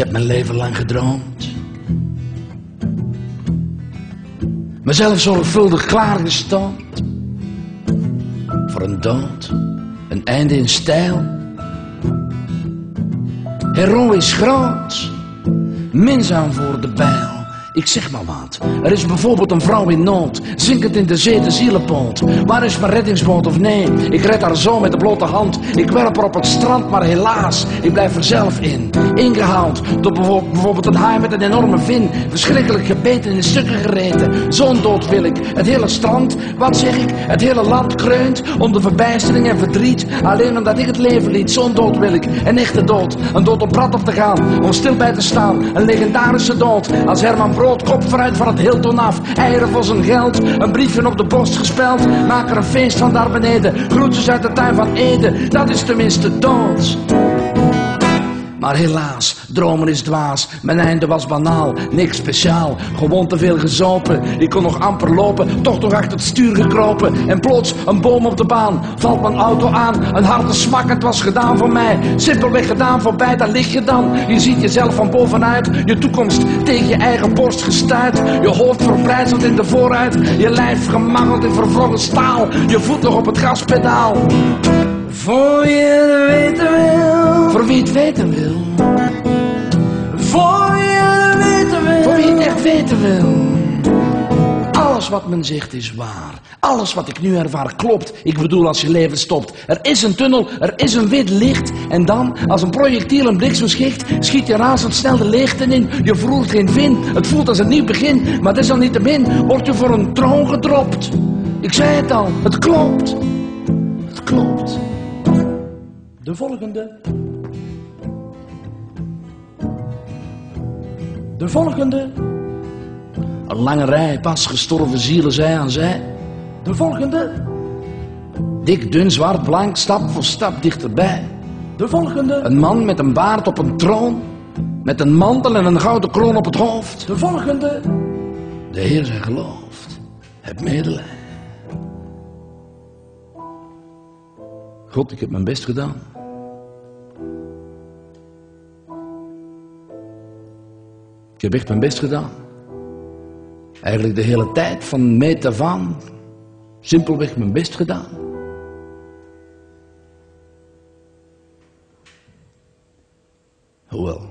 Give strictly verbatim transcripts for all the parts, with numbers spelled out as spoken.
heb mijn leven lang gedroomd. Mezelf zorgvuldig klaargestoomd. Voor een dood, een einde in stijl. Heroïsch groot, minzaam voor de bijl. Ik zeg maar wat, er is bijvoorbeeld een vrouw in nood, zinkend in de zee de zielenpoot. Waar is mijn reddingsboot of nee, ik red haar zo met de blote hand. Ik werp haar op het strand, maar helaas, ik blijf er zelf in. Ingehaald door bijvoorbeeld een haai met een enorme vin. Verschrikkelijk gebeten en in stukken gereten. Zo'n dood wil ik, het hele strand, wat zeg ik, het hele land kreunt onder verbijstering en verdriet. Alleen omdat ik het leven liet, zo'n dood wil ik, een echte dood. Een dood om prat op te gaan, om stil bij te staan. Een legendarische dood, als Herman Brood, kop vooruit van het Hilton af. Eieren voor zijn geld, een briefje op de borst gespeld. Maak er een feest van daar beneden, groetjes uit de tuin van Ede. Dat is tenminste dood. Maar helaas, dromen is dwaas. Mijn einde was banaal, niks speciaal. Gewoon te veel gezopen, ik kon nog amper lopen. Toch nog achter het stuur gekropen. En plots, een boom op de baan, valt mijn auto aan. Een harde smak, het was gedaan voor mij. Simpelweg gedaan voorbij, daar lig je dan. Je ziet jezelf van bovenuit, je toekomst tegen je eigen borst gestuit. Je hoofd verbrijzeld in de vooruit, je lijf gemangeld in vervroren staal. Je voet nog op het gaspedaal. Voor je het weten wil. Voor wie het weten wil. Voor je het weten wil. Voor wie het echt weten wil. Alles wat men zegt is waar. Alles wat ik nu ervaar klopt. Ik bedoel als je leven stopt. Er is een tunnel, er is een wit licht. En dan, als een projectiel een bliksemschicht, schiet je razendsnel de leegte in. Je voelt geen vin, het voelt als een nieuw begin. Maar desalniettemin word je voor een troon gedropt. Ik zei het al, het klopt. Het klopt. De volgende. De volgende. Een lange rij pas gestorven zielen zij aan zij. De volgende. Dik, dun, zwart, blank, stap voor stap dichterbij. De volgende. Een man met een baard op een troon. Met een mantel en een gouden kroon op het hoofd. De volgende. De Heer zij gelooft. Heb medelijden. God, ik heb mijn best gedaan. Ik heb echt mijn best gedaan. Eigenlijk de hele tijd, van meet af aan, simpelweg mijn best gedaan. Hoewel,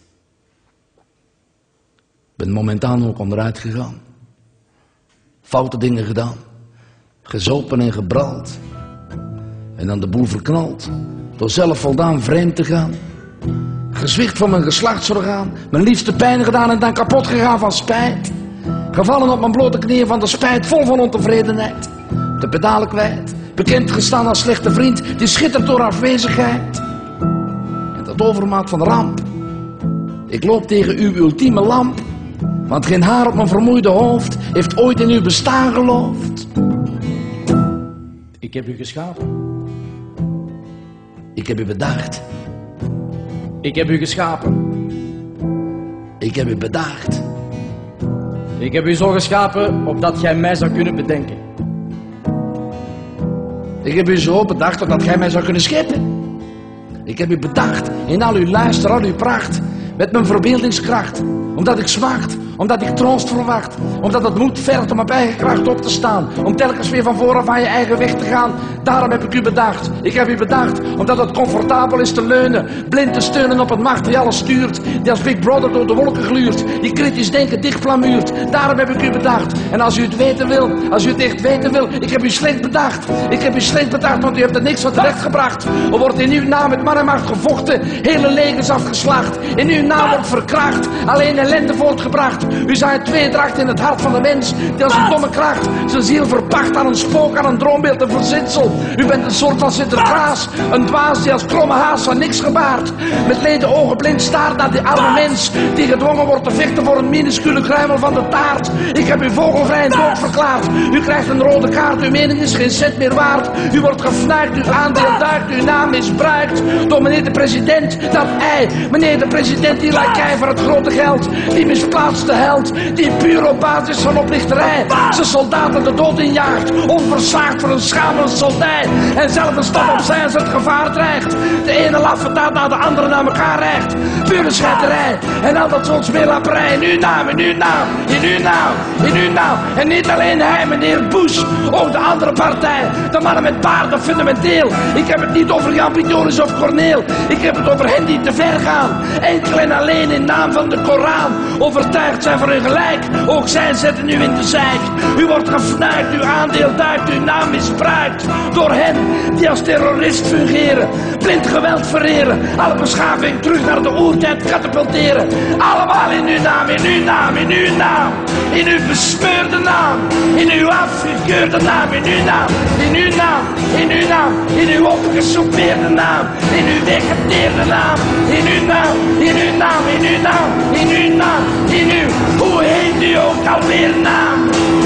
ik ben momentaan ook onderuit gegaan. Foute dingen gedaan. Gezopen en gebrald. En dan de boel verknald. Door zelf voldaan vreemd te gaan. Gezwicht van mijn geslachtsorgaan. Mijn liefste pijn gedaan en dan kapot gegaan van spijt. Gevallen op mijn blote knieën van de spijt. Vol van ontevredenheid. De pedalen kwijt. Bekend gestaan als slechte vriend. Die schittert door afwezigheid. En dat overmaat van ramp. Ik loop tegen uw ultieme lamp. Want geen haar op mijn vermoeide hoofd heeft ooit in uw bestaan geloofd. Ik heb u geschapen. Ik heb u bedacht. Ik heb u geschapen. Ik heb u bedacht. Ik heb u zo geschapen opdat gij mij zou kunnen bedenken. Ik heb u zo bedacht opdat gij mij zou kunnen scheppen. Ik heb u bedacht in al uw luister, al uw pracht. Met mijn verbeeldingskracht. Omdat ik smacht, omdat ik troost verwacht. Omdat het moed vergt om op eigen kracht op te staan. Om telkens weer van vooraf aan je eigen weg te gaan. Daarom heb ik u bedacht. Ik heb u bedacht omdat het comfortabel is te leunen. Blind te steunen op een macht die alles stuurt. Die als Big Brother door de wolken gluurt. Die kritisch denken dicht plamuurt. Daarom heb ik u bedacht. En als u het weten wil, als u het echt weten wil. Ik heb u slecht bedacht. Ik heb u slecht bedacht, want u hebt er niks van terecht gebracht. Er wordt in uw naam met man en macht gevochten. Hele legers afgeslacht. In uw naam wordt verkracht. Alleen ellende voortgebracht. U zaait tweedracht in het hart van de mens. Die als een domme kracht zijn ziel verpacht aan een spook, aan een droombeeld, een verzinsel. U bent een soort van Sinterklaas. Een dwaas die als kromme haas van niks gebaart. Met leden ogen blind staart naar die arme mens. Die gedwongen wordt te vechten voor een minuscule kruimel van de taart. Ik heb u vogelvrij en dood verklaard. U krijgt een rode kaart. Uw mening is geen cent meer waard. U wordt gefnuikt. Uw aandeel duikt. Uw naam misbruikt. Door meneer de president. Dat ei. Meneer de president die lijkt voor het grote geld. Die misplaatste held die puur op basis van oplichterij zijn soldaten de dood injaagt, onversaagd voor een schamele soldij. En zelf een stap opzij als het gevaar dreigt. De ene laffe daad na de andere naar elkaar recht. Pure scheiterij en al dat soort smeerlapperij. In uw naam, in uw naam, in uw naam, in uw naam. En niet alleen hij, meneer Bush, ook de andere partij. De mannen met paarden, fundamenteel. Ik heb het niet over Jan Pitoris of Corneel. Ik heb het over hen die te ver gaan. Enkel en alleen in naam van de Koran. Overtuigd zijn van hun gelijk. Ook zij zetten u in de zijk. U wordt gefnuikt, uw aandeel duikt, uw naam misbruikt. Door hen die als terrorist fungeren. Blind geweld vereren. Alle beschaving terug naar de oertijd katapulteren. Allemaal in uw naam, in uw naam, in uw naam. In uw besmeurde naam. In uw afgekeurde naam, in uw naam. In uw naam, in uw naam. In uw opgesoupeerde naam. In uw weggeteerde naam. In uw naam, in uw naam, in uw naam. In uw naam, in uw, hoe heet u ook alweer naam?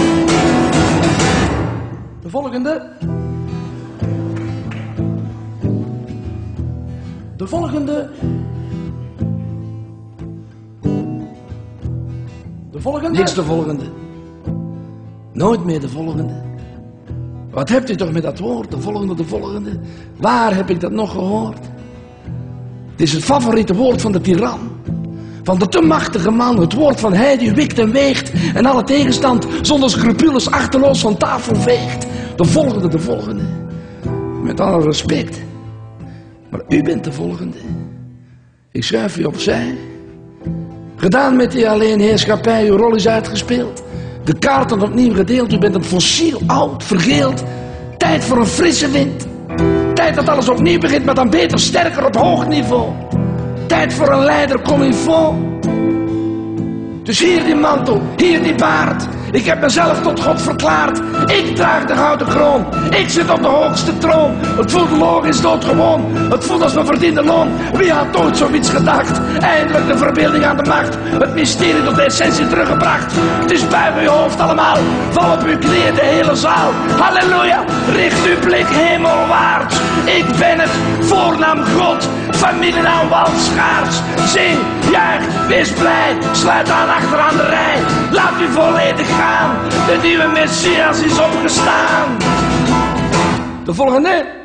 De volgende. De volgende. De volgende. Niks de volgende. Nooit meer de volgende. Wat hebt u toch met dat woord? De volgende, de volgende. Waar heb ik dat nog gehoord? Het is het favoriete woord van de tiran. Van de te machtige man. Het woord van hij die wikt en weegt. En alle tegenstand zonder scrupules achterloos van tafel veegt. De volgende, de volgende. Met alle respect. Maar u bent de volgende. Ik schuif u opzij. Gedaan met die alleenheerschappij. Uw rol is uitgespeeld. De kaarten opnieuw gedeeld. U bent een fossiel oud, vergeeld. Tijd voor een frisse wind. Tijd dat alles opnieuw begint, maar dan beter, sterker op hoog niveau. Tijd voor een leider comme il faut. Dus hier die mantel, hier die baard. Ik heb mezelf tot God verklaard. Ik draag de gouden kroon. Ik zit op de hoogste troon. Het voelt logisch doodgewoon. Het voelt als mijn verdiende loon. Wie had ooit zoiets gedacht? Eindelijk de verbeelding aan de macht. Het mysterie tot de essentie teruggebracht. Het is buig uw hoofd allemaal. Val op uw knieën de hele zaal. Halleluja, richt uw blik hemelwaarts. Ik ben het, voornaam God. Familienaam Walschaars. Zing, juich, wees blij. Sluit aan achteraan de rij. Laat u volledig gaan. De nieuwe Messias is opgestaan. De volgende.